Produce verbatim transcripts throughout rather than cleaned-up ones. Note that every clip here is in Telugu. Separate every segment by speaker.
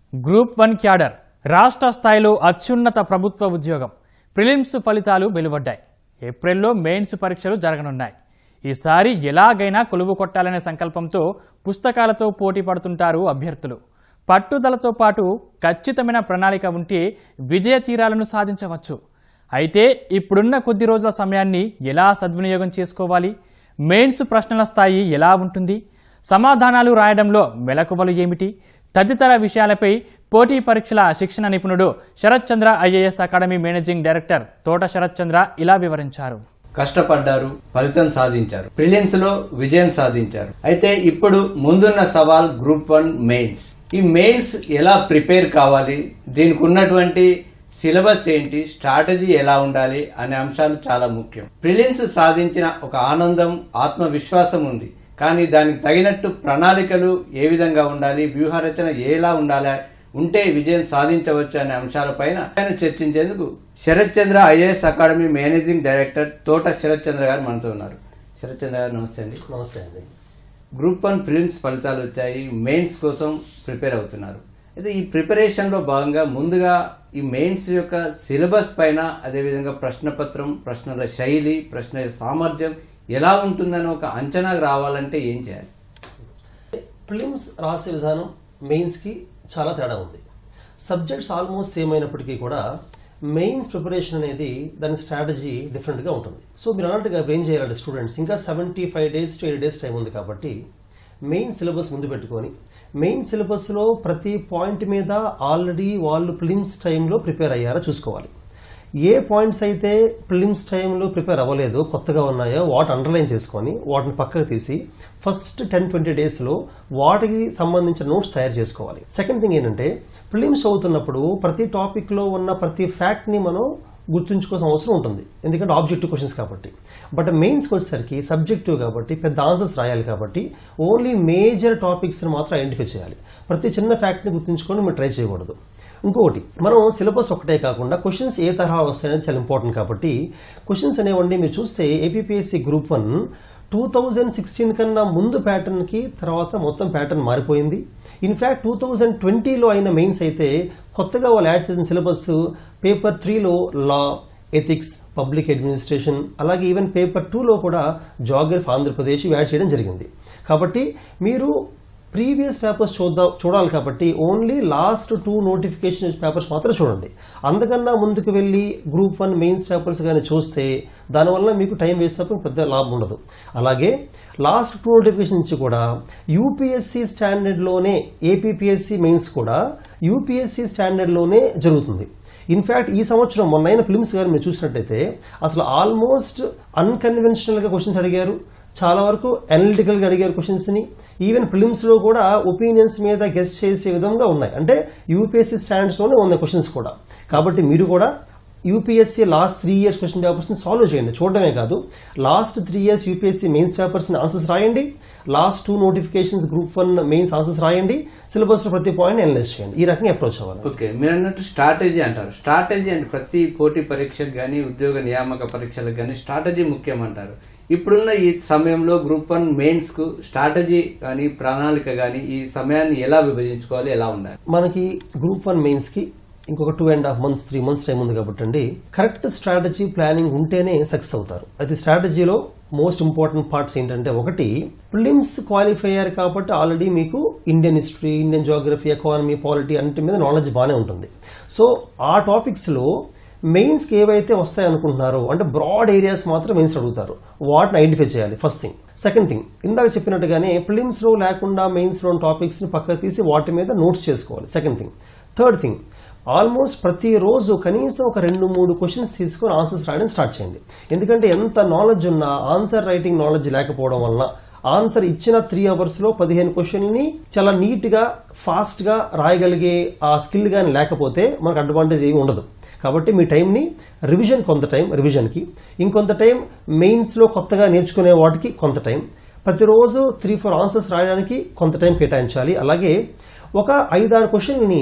Speaker 1: గ్రూప్ వన్ క్యాడర్ రాష్ట్ర స్థాయిలో అత్యున్నత ప్రభుత్వ ఉద్యోగం ప్రిలిమ్స్ ఫలితాలు వెలువడ్డాయి. ఏప్రిల్లో మెయిన్స్ పరీక్షలు జరగనున్నాయి. ఈసారి ఎలాగైనా కొలువు కొట్టాలనే సంకల్పంతో పుస్తకాలతో పోటీ పడుతుంటారు అభ్యర్థులు. పట్టుదలతో పాటు ఖచ్చితమైన ప్రణాళిక ఉంటే విజయ తీరాలను సాధించవచ్చు. అయితే ఇప్పుడున్న కొద్ది రోజుల సమయాన్ని ఎలా సద్వినియోగం చేసుకోవాలి? మెయిన్స్ ప్రశ్నల స్థాయి ఎలా ఉంటుంది? సమాధానాలు రాయడంలో మెలకువలు ఏమిటి? తదితర విషయాలపై పోటీ పరీక్షల శిక్షణ నిపుణుడు Sarath Chandra IAS academy managing director Thota Sarath చంద్ర ఇలా వివరించారు.
Speaker 2: కష్టపడ్డారు, ఫలితం సాధించారు, ప్రిలిమ్స్ లో విజయం సాధించారు. అయితే ఇప్పుడు ముందున్న సవాల్ గ్రూప్ వన్ మెయిన్స్. ఈ మెయిన్స్ ఎలా ప్రిపేర్ కావాలి, దీనికి ఉన్నటువంటి సిలబస్ ఏంటి, స్ట్రాటజీ ఎలా ఉండాలి అనే అంశాలు చాలా ముఖ్యం. ప్రిలిమ్స్ సాధించిన ఒక ఆనందం, ఆత్మవిశ్వాసం ఉంది. కానీ దానికి తగినట్టు ప్రణాళికలు ఏ విధంగా ఉండాలి, వ్యూహరచన ఎలా ఉండాలి, ఉంటే విజయం సాధించవచ్చు అనే అంశాలపైన చర్చించేందుకు Sarath Chandra IAS academy managing director Thota Sarath Chandra గారు మనతో ఉన్నారు. శరత్ చంద్ర గారు నమస్తే అండి.
Speaker 3: నమస్తే అండి.
Speaker 2: గ్రూప్ వన్ ప్రిలిమ్స్ ఫలితాలు వచ్చాయి, మెయిన్స్ కోసం ప్రిపేర్ అవుతున్నారు. అయితే ఈ ప్రిపరేషన్ లో భాగంగా ముందుగా ఈ మెయిన్స్ యొక్క సిలబస్ పైన, అదేవిధంగా ప్రశ్నపత్రం, ప్రశ్నల శైలి, ప్రశ్న సామర్థ్యం ఎలా ఉంటుందని ఒక అంచనాకు రావాలంటే ఏం చేయాలి?
Speaker 3: ప్రిలిమ్స్ రాసే విధానం మెయిన్స్ కి చాలా తేడా ఉంది. సబ్జెక్ట్స్ ఆల్మోస్ట్ సేమ్ అయినప్పటికీ కూడా మెయిన్స్ ప్రిపరేషన్ అనేది దాని స్ట్రాటజీ డిఫరెంట్ గా ఉంటుంది. సో మీరు అన్నట్టుగా ఏం చేయాలంటే స్టూడెంట్స్ ఇంకా seventy five days to eight days time ఉంది కాబట్టి మెయిన్ సిలబస్ ముందు పెట్టుకొని మెయిన్ సిలబస్ లో ప్రతి పాయింట్ మీద ఆల్రెడీ వాళ్ళు ప్రిలిమ్స్ టైంలో ప్రిపేర్ అయ్యారో చూసుకోవాలి. ఏ పాయింట్స్ అయితే ప్రిలిమ్స్ టైంలో ప్రిపేర్ అవ్వలేదో, కొత్తగా ఉన్నాయో వాటిని అండర్లైన్ చేసుకొని వాటిని పక్కకు తీసి ఫస్ట్ టెన్ ట్వంటీ డేస్లో వాటికి సంబంధించిన నోట్స్ తయారు చేసుకోవాలి. సెకండ్ థింగ్ ఏంటంటే ప్రిలిమ్స్ చదువుతున్నప్పుడు ప్రతి టాపిక్లో ఉన్న ప్రతి ఫ్యాక్ట్ని మనం గుర్తుంచుకోవాల్సిన అవసరం ఉంటుంది, ఎందుకంటే ఆబ్జెక్టివ్ క్వశ్చన్స్ కాబట్టి. బట్ మెయిన్స్కి వచ్చేసరికి సబ్జెక్టివ్ కాబట్టి పెద్ద ఆన్సర్స్ రాయాలి కాబట్టి ఓన్లీ మేజర్ టాపిక్స్ని మాత్రం ఐడెంటిఫై చేయాలి. ప్రతి చిన్న ఫ్యాక్ట్ని గుర్తుంచుకొని మీరు ట్రై చేయకూడదు. ఇంకొకటి, మనం సిలబస్ ఒకటే కాకుండా క్వశ్చన్స్ ఏ తరహా వస్తాయనేది చాలా ఇంపార్టెంట్ కాబట్టి క్వశ్చన్స్ అనేవండి మీరు చూస్తే APPSC group one two thousand sixteen కన్నా ముందు ప్యాటర్న్కి తర్వాత మొత్తం ప్యాటర్న్ మారిపోయింది. ఇన్ఫ్యాక్ట్ టూ థౌజండ్ ట్వంటీలో అయిన మెయిన్స్ అయితే కొత్తగా వాళ్ళు యాడ్ చేసిన సిలబస్ పేపర్ త్రీలో లా, ఎథిక్స్, పబ్లిక్ అడ్మినిస్ట్రేషన్, అలాగే ఈవెన్ పేపర్ టూలో కూడా జాగ్రఫీ ఆంధ్రప్రదేశ్ యాడ్ చేయడం జరిగింది. కాబట్టి మీరు ప్రీవియస్ పేపర్స్ చూద్దాం చూడాలి కాబట్టి only last two notification papers మాత్రం చూడండి. అందుకన్నా ముందుకు వెళ్ళి గ్రూప్ వన్ మెయిన్స్ పేపర్స్ కానీ చూస్తే దానివల్ల మీకు టైం వేస్ట్ తప్ప పెద్ద లాభం ఉండదు. అలాగే లాస్ట్ టూ నోటిఫికేషన్ నుంచి కూడా యూపీఎస్సీ స్టాండర్డ్లోనే ఏపీపీఎస్సీ మెయిన్స్ కూడా యూపీఎస్సీ స్టాండర్డ్లోనే జరుగుతుంది. ఇన్ఫ్యాక్ట్ ఈ సంవత్సరం మొన్నైన ఫిలిమ్స్ గారు మీరు చూసినట్టయితే అసలు ఆల్మోస్ట్ అన్కన్వెన్షనల్గా క్వశ్చన్స్ అడిగారు, చాలా వరకు అనలిటికల్గా అడిగారు క్వశ్చన్స్ని. ఈవెన్ ప్రిలిమ్స్లో కూడా ఒపీనియన్స్ మీద గెస్ చేసే విధంగా ఉన్నాయి, అంటే యూపీఎస్సీ స్టాండర్డ్స్లోనే ఉన్నాయి క్వశ్చన్స్ కూడా. కాబట్టి మీరు కూడా UPSC last three years question పేపర్స్ని సాల్వ్ చేయండి. చూడడమే కాదు, last three years UPSC mains పేపర్స్ని ఆన్సర్స్ రాయండి, last two notifications group one mains answers రాయండి, సిలబస్లో ప్రతి పాయింట్ అనలైజ్ చేయండి. ఈ రకంగా అప్రోచ్ అవ్వాలి.
Speaker 2: ఓకే, మీరు అన్నట్టు స్ట్రాటజీ అంటారు. స్ట్రాటజీ అంటే ప్రతి పోటీ పరీక్షకు కానీ ఉద్యోగ నియామక పరీక్షలకు కానీ స్ట్రాటజీ ముఖ్యం అంటారు. ఇప్పుడున్న ఈ సమయంలో గ్రూప్ వన్ మెయిన్స్ కు స్ట్రాటజీ కానీ ప్రణాళిక కానీ ఈ సమయాన్ని ఎలా విభజించుకోవాలి, ఎలా ఉండాలి?
Speaker 3: మనకి గ్రూప్ వన్ మెయిన్స్ కి ఇంకొక two and half months three months time ఉంది కాబట్టి అండి, కరెక్ట్ స్ట్రాటజీ ప్లానింగ్ ఉంటేనే సక్సెస్ అవుతారు. అయితే స్ట్రాటజీలో మోస్ట్ ఇంపార్టెంట్ పార్ట్స్ ఏంటంటే, ఒకటి ప్రిలిమ్స్ క్వాలిఫై అయ్యారు కాబట్టి ఆల్రెడీ మీకు Indian history, Indian geography, economy, polity అన్నిటి మీద నాలెడ్జ్ బాగానే ఉంటుంది. సో ఆ టాపిక్స్లో మెయిన్స్కి ఏవైతే వస్తాయనుకుంటున్నారో అంటే బ్రాడ్ ఏరియాస్ మాత్రం మెయిన్స్ అడుగుతారు, వాటిని ఐడెంటిఫై చేయాలి ఫస్ట్ థింగ్. సెకండ్ థింగ్, ఇందాక చెప్పినట్టుగానే ప్రిలిమ్స్లో లేకుండా మెయిన్స్లో టాపిక్స్ని పక్కకు తీసి వాటి మీద నోట్స్ చేసుకోవాలి. Second thing. Third thing, almost ప్రతిరోజు కనీసం ఒక రెండు మూడు క్వశ్చన్స్ తీసుకొని ఆన్సర్స్ రాయడం స్టార్ట్ చేయండి. ఎందుకంటే ఎంత నాలెడ్జ్ ఉన్నా ఆన్సర్ రైటింగ్ నాలెడ్జ్ లేకపోవడం వలన ఆన్సర్ ఇచ్చిన త్రీ అవర్స్లో పదిహేను క్వశ్చన్ని చాలా నీట్గా ఫాస్ట్గా రాయగలిగే ఆ స్కిల్ కానీ లేకపోతే మనకు అడ్వాంటేజ్ ఏమి ఉండదు. కాబట్టి మీ టైంని రివిజన్ కొంత టైం రివిజన్కి, ఇంకొంత టైం మెయిన్స్లో కొత్తగా నేర్చుకునే వాటికి కొంత టైం, ప్రతిరోజు త్రీ ఫోర్ ఆన్సర్స్ రాయడానికి కొంత టైం కేటాయించాలి. అలాగే ఒక ఐదారు క్వశ్చన్ని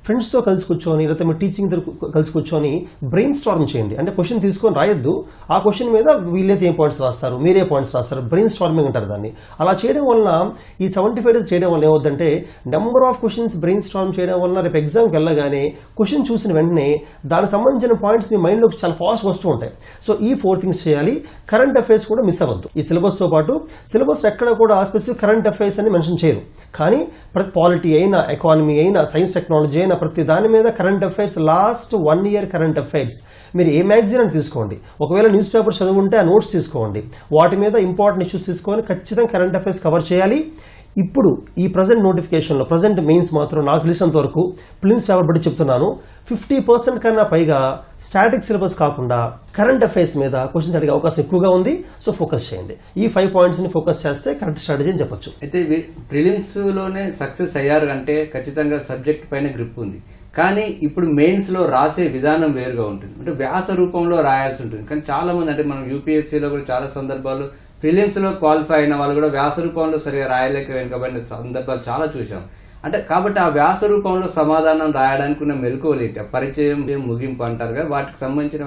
Speaker 3: ఫ్రెండ్స్తో కలిసి కూర్చొని లేకపోతే మీ టీచింగ్ కలిసి కూర్చొని బ్రెయిన్ స్టార్మ్ చేయండి. అంటే క్వశ్చన్ తీసుకొని రాయొద్దు, ఆ క్వశ్చన్ మీద వీళ్ళైతే ఏ పాయింట్స్ రాస్తారు, మీరే పాయింట్స్ రాస్తారు, బ్రెయిన్ స్టార్మింగ్ అంటారు దాన్ని. అలా చేయడం వల్ల ఈ సెవెంటీ ఫైవ్ డేస్ చేయడం వల్ల ఏమవుతుందంటే number of questions brainstorm చేయడం వల్ల రేపు ఎగ్జామ్కి వెళ్ళగానే క్వశ్చన్ చూసిన వెంటనే దానికి సంబంధించిన పాయింట్స్ మీ మైండ్లోకి చాలా ఫాస్ట్గా వస్తూ ఉంటాయి. సో ఈ ఫోర్ థింగ్స్ చేయాలి. కరెంట్ అఫైర్స్ కూడా మిస్ అవ్వద్దు. ఈ సిలబస్తో పాటు సిలబస్ ఎక్కడ కూడా స్పెసిఫిక్ కరెంట్ అఫైర్స్ అని మెన్షన్ చేయరు, కానీ ప్రతి పాలిటీ అయినా, ఎకానమీ అయినా, సైన్స్ టెక్నాలజీ అయినా ప్రతి దాని మీద current affairs, last one year current affairs మీరు ఏ మ్యాగజైన్ అని తీసుకోండి, ఒకవేళ న్యూస్ పేపర్ చదువుంటే ఆ నోట్స్ తీసుకోండి, వాటి మీద ఇంపార్టెంట్ ఇష్యూస్ తీసుకొని ఖచ్చితంగా కరెంట్ అఫైర్స్ కవర్ చేయాలి. ఇప్పుడు ఈ ప్రజెంట్ నోటిఫికేషన్లో ప్రజెంట్ మెయిన్స్ మాత్రం నాకు తెలిసినంత వరకు ప్రిలిమ్స్ పేపర్ బట్టి చెప్తున్నాను, ఫిఫ్టీ పర్సెంట్ కన్నా పైగా స్టాటిక్ సిలబస్ కాకుండా కరెంట్ అఫైర్స్ మీద క్వశ్చన్స్ అడిగే అవకాశం ఎక్కువగా ఉంది. సో ఫోకస్ చేయండి. ఈ ఫైవ్ పాయింట్స్ ని ఫోకస్ చేస్తే కరెక్ట్ స్ట్రాటజీ అని చెప్పొచ్చు.
Speaker 2: అయితే ప్రిలిమ్స్ లోనే సక్సెస్ అయ్యారు అంటే ఖచ్చితంగా సబ్జెక్ట్ పైన గ్రిప్ ఉంది. కానీ ఇప్పుడు మెయిన్స్ లో రాసే విధానం వేరుగా ఉంటుంది. అంటే వ్యాస రూపంలో రాయాల్సి ఉంటుంది. కానీ చాలా మంది, అంటే మనం యూపీఎస్సీలో కూడా చాలా సందర్భాలు ప్రిలిమ్స్ లో క్వాలిఫై అయిన వాళ్ళు కూడా వ్యాస రూపంలో సరిగా రాయలేక వెనుకబడిన సందర్భాలు చాలా చూసాం. అంటే కాబట్టి ఆ వ్యాస రూపంలో సమాధానం రాయడానికి ఉన్న మెలకువలు ఏంటి? పరిచయం, ముగింపు అంటారు కదా, వాటికి సంబంధించిన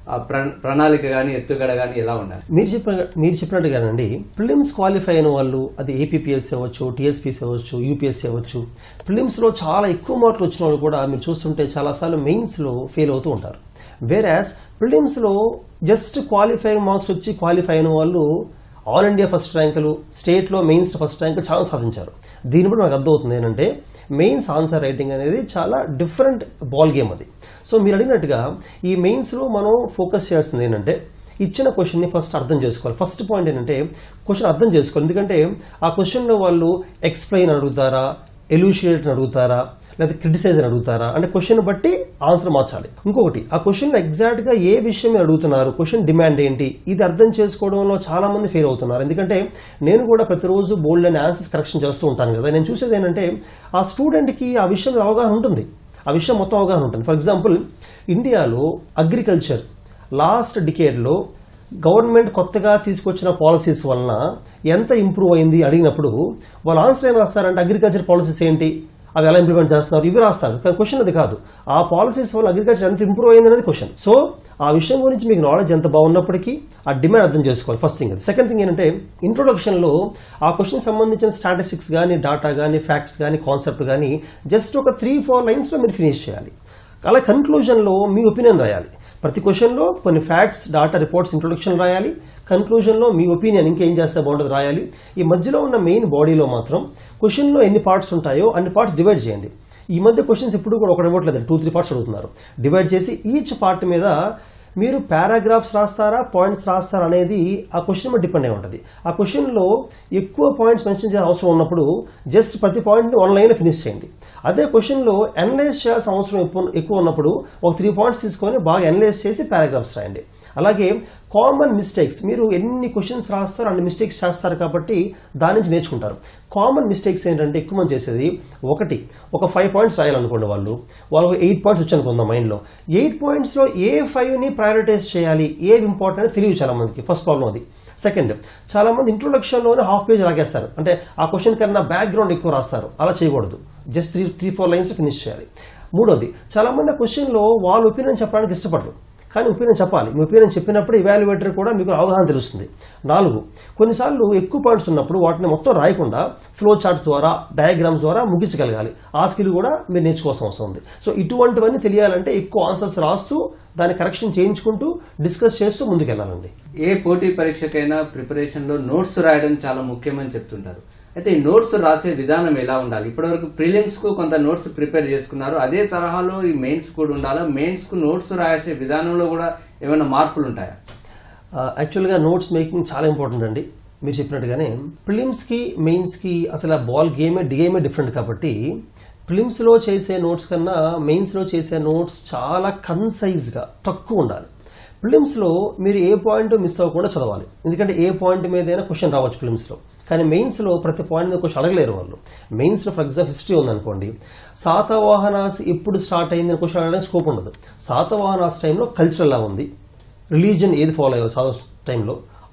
Speaker 2: ప్రణాళిక గానీ, ఎత్తుగడ గానీ ఎలా ఉండాలి?
Speaker 3: మీరు చెప్పిన మీరు చెప్పినట్టుగానండి, ప్రిలిమ్స్ క్వాలిఫై అయిన వాళ్ళు, అది ఏపీపీఎస్సీ అవ్వచ్చు, టీఎస్పీసీ అవ్వచ్చు, యూపీఎస్సీ అవ్వచ్చు, ప్రిలిమ్స్ లో చాలా ఎక్కువ మార్కులు వచ్చిన వాళ్ళు కూడా మీరు చూస్తుంటే చాలాసార్లు మెయిన్స్ లో ఫెయిల్ అవుతూ ఉంటారు. వేరాస్ ప్రిలిమ్స్ లో జస్ట్ క్వాలిఫైయింగ్ మార్క్స్ వచ్చి క్వాలిఫై అయిన వాళ్ళు ఆల్ ఇండియా ఫస్ట్ ర్యాంకులు, స్టేట్లో మెయిన్స్ ఫస్ట్ ర్యాంక్ చాలా సాధించారు. దీని బట్టి నాకు అర్థమవుతుంది ఏంటంటే మెయిన్స్ ఆన్సర్ రైటింగ్ అనేది చాలా డిఫరెంట్ బాల్ గేమ్ అది. సో మీరు అడిగినట్టుగా ఈ మెయిన్స్లో మనం ఫోకస్ చేయాల్సింది ఏంటంటే ఇచ్చిన క్వశ్చన్ని ఫస్ట్ అర్థం చేసుకోవాలి. ఫస్ట్ పాయింట్ ఏంటంటే క్వశ్చన్ అర్థం చేసుకోవాలి. ఎందుకంటే ఆ క్వశ్చన్లో వాళ్ళు ఎక్స్ప్లెయిన్ అడుగుతారా, ఎల్యూషియేట్ అడుగుతారా, లేదా క్రిటిసైజ్ అని అడుగుతారా, అంటే క్వశ్చన్ బట్టి ఆన్సర్ మార్చాలి. ఇంకొకటి, ఆ క్వశ్చన్లో ఎగ్జాక్ట్గా ఏ విషయం అడుగుతున్నారు, క్వశ్చన్ డిమాండ్ ఏంటి, ఇది అర్థం చేసుకోవడంలో చాలా మంది ఫెయిల్ అవుతున్నారు. ఎందుకంటే నేను కూడా ప్రతిరోజు బోల్డ్ అని ఆన్సర్స్ కరెక్షన్ చేస్తూ ఉంటాను కదా, నేను చూసేది ఏంటంటే ఆ స్టూడెంట్కి ఆ విషయం అవగాహన ఉంటుంది, ఆ విషయం మొత్తం అవగాహన ఉంటుంది. ఫర్ ఎగ్జాంపుల్, ఇండియాలో అగ్రికల్చర్ లాస్ట్ డికేడ్లో గవర్నమెంట్ కొత్తగా తీసుకొచ్చిన పాలసీస్ వలన ఎంత ఇంప్రూవ్ అయింది అడిగినప్పుడు వాళ్ళు ఆన్సర్ ఏం రాస్తారంటే అగ్రికల్చర్ పాలసీస్ ఏంటి, అవి ఎలా ఇంప్లిమెంట్ చేస్తున్నారు, ఇవి రాస్తారు. కానీ క్వశ్చన్ అది కాదు, ఆ పాలసీస్ వల్ల అగ్రికల్చర్ ఎంత ఇంప్రూవ్ అయింది అనేది క్వశ్చన్. సో ఆ విషయం గురించి మీకు నాలెడ్జ్ ఎంత బాగున్నప్పటికీ ఆ డిమాండ్ అర్థం చేసుకోవాలి. ఫస్ట్ థింగ్ అది. సెకండ్ థింగ్ ఏంటంటే ఇంట్రొడక్షన్లో ఆ క్వశ్చన్ సంబంధించిన స్టాటిస్టిక్స్ కానీ, డాటా కానీ, ఫ్యాక్ట్స్ కానీ, కాన్సెప్ట్ కానీ జస్ట్ ఒక త్రీ ఫోర్ లైన్స్లో మీరు ఫినిష్ చేయాలి. అలా కన్క్లూజన్లో మీ ఒపీనియన్ రాయాలి. ప్రతి క్వశ్చన్లో కొన్ని ఫ్యాక్ట్స్, డాటా, రిపోర్ట్స్ ఇంట్రొడక్షన్ రాయాలి. కన్క్లూజన్లో మీ ఒపీనియన్ ఇంకేం చేస్తే బాగుంటుంది రాయాలి. ఈ మధ్యలో ఉన్న మెయిన్ బాడీలో మాత్రం క్వశ్చన్లో ఎన్ని పార్ట్స్ ఉంటాయో అన్ని పార్ట్స్ డివైడ్ చేయండి. ఈ మధ్య క్వశ్చన్స్ ఎప్పుడు కూడా ఒకటి ఇవ్వట్లేదు, టూ త్రీ పార్ట్స్ అడుగుతున్నారు. డివైడ్ చేసి ఈచ్ పార్ట్ మీద మీరు పారాగ్రాఫ్స్ రాస్తారా, పాయింట్స్ రాస్తారా అనేది ఆ క్వశ్చన్ మీద డిపెండ్ అయి ఉంటుంది. ఆ క్వశ్చన్లో ఎక్కువ పాయింట్స్ మెన్షన్ చేయాల్సిన అవసరం ఉన్నప్పుడు జస్ట్ ప్రతి పాయింట్ని వన్ లైన్లో ఫినిష్ చేయండి. అదే క్వశ్చన్లో అనలైజ్ చేయాల్సిన అవసరం ఎక్కువ ఉన్నప్పుడు ఒక త్రీ పాయింట్స్ తీసుకొని బాగా అనలైజ్ చేసి పారాగ్రాఫ్స్ రాయండి. అలాగే కామన్ మిస్టేక్స్, మీరు ఎన్ని క్వశ్చన్స్ రాస్తారో అన్ని మిస్టేక్స్ చేస్తారు కాబట్టి దాని నుంచి నేర్చుకుంటారు. కామన్ మిస్టేక్స్ ఏంటంటే ఎక్కువ మంది చేసేది, ఒకటి ఒక ఫైవ్ పాయింట్స్ రాయాలనుకోండి, వాళ్ళు వాళ్ళకి ఎయిట్ పాయింట్స్ వచ్చానుకుందాం మైండ్లో, ఎయిట్ పాయింట్స్లో ఏ ఫైవ్ని ప్రయారిటైజ్ చేయాలి, ఏది ఇంపార్టెంట్ తెలియదు చాలా మందికి. ఫస్ట్ ప్రాబ్లం అది. సెకండ్, చాలా మంది ఇంట్రొడక్షన్లోనే హాఫ్ పేజ్ రాగేస్తారు, అంటే ఆ క్వశ్చన్ కన్నా బ్యాక్గ్రౌండ్ ఎక్కువ రాస్తారు. అలా చేయకూడదు, just three three four lines finish చేయాలి. మూడోది, చాలా మంది ఆ క్వశ్చన్లో వాళ్ళ ఒపీనియన్ చెప్పడానికి ఇష్టపడరు, కానీ ఒపీనియన్ చెప్పాలి. మీ ఒపీనియన్ చెప్పినప్పుడు ఇవాల్యుయేటర్ కూడా మీకు అవగాహన తెలుస్తుంది. నాలుగు, కొన్నిసార్లు ఎక్కువ పాయింట్స్ ఉన్నప్పుడు వాటిని మొత్తం రాయకుండా ఫ్లో చార్ట్స్ ద్వారా, డయాగ్రామ్స్ ద్వారా ముగించగలగాలి. ఆ స్కిల్ కూడా మీరు నేర్చుకోవాల్సిన అవసరం ఉంది. సో ఇటువంటివన్నీ తెలియాలంటే ఎక్కువ ఆన్సర్స్ రాస్తూ దాన్ని కరెక్షన్ చేయించుకుంటూ డిస్కస్ చేస్తూ ముందుకెళ్ళాలండి.
Speaker 2: ఏ పోటీ పరీక్షకైనా ప్రిపరేషన్లో నోట్స్ రాయడం చాలా ముఖ్యమని చెప్తుంటారు. అయితే ఈ నోట్స్ రాసే విధానం ఎలా ఉండాలి? ఇప్పటివరకు ప్రిలిమ్స్ కు కొంత నోట్స్ ప్రిపేర్ చేసుకున్నారు, అదే తరహాలో ఈ మెయిన్స్ కూడా ఉండాలా? మెయిన్స్ కు నోట్స్ రాసే విధానంలో కూడా ఏమైనా మార్పులు ఉంటాయా?
Speaker 3: యాక్చువల్గా నోట్స్ మేకింగ్ చాలా ఇంపార్టెంట్ అండి. మీరు చెప్పినట్టుగానే ప్రిలిమ్స్కి, మెయిన్స్కి అసలు ఆ బాల్ గేమే గేమే డిఫరెంట్ కాబట్టి ప్రిలిమ్స్లో చేసే నోట్స్ కన్నా మెయిన్స్లో చేసే నోట్స్ చాలా కన్సైజ్గా తక్కువ ఉండాలి. ప్రిలిమ్స్లో మీరు ఏ పాయింట్ మిస్ అవ్వకుండా చదవాలి, ఎందుకంటే ఏ పాయింట్ మీదైనా క్వశ్చన్ రావచ్చు ప్రిలిమ్స్లో. కానీ మెయిన్స్లో ప్రతి పాయింట్ మీద క్వశ్చన్ అడగలేరు వాళ్ళు. మెయిన్స్లో ఫర్ ఎగ్జాంపుల్ హిస్టరీ ఉందనుకోండి, శాతవాహనాస్ ఎప్పుడు స్టార్ట్ అయిందని క్వశ్చన్ అడగడానికి స్కోప్ ఉండదు. శాతవాహనాస్ టైంలో కల్చర్ ఎలా ఉంది, రిలీజియన్ ఏది ఫాలో అయ్యో టైంలో,